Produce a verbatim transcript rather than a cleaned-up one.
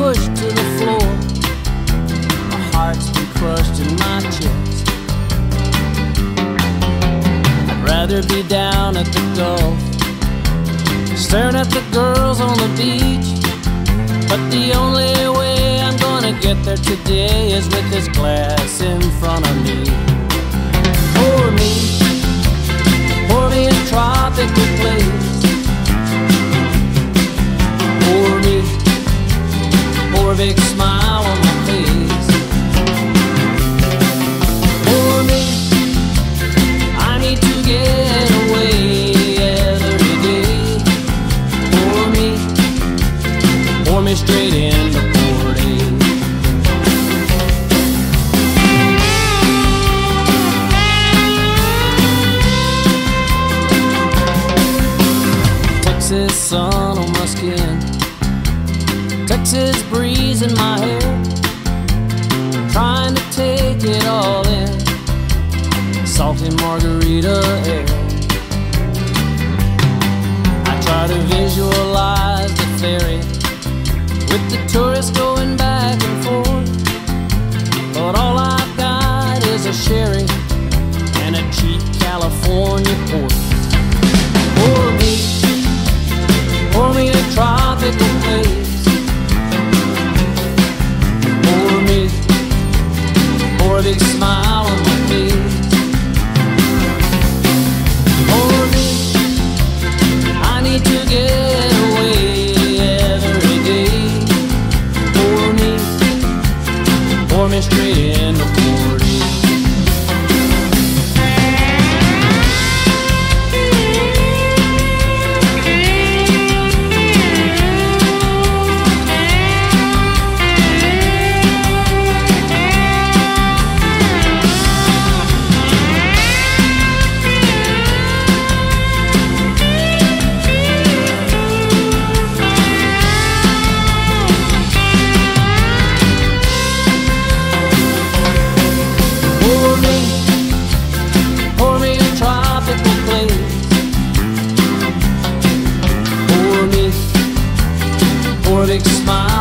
pushed to the floor. My heart's been crushed in my chest. I'd rather be down at the Gulf, staring at the girls on the beach. But the only way I'm gonna get there today is with this glass in front of me. Pour me, pour me a tropical place. Pour me, pour a big smile on my face. Pour me, I need to get away every day. Pour me, pour me straight into Port A. Texas sun on my skin, Texas breeze in my hair, trying to take it all in, salty margarita air. I try to visualize the ferry with the tourists going back and forth, but all I've got is a sherry and a cheap California port. Pour me, pour me a tropical place. Pour me, pour a big smile on my face. Pour me, I need to get away every day. Pour me, pour me straight into Port A. Pour a big smile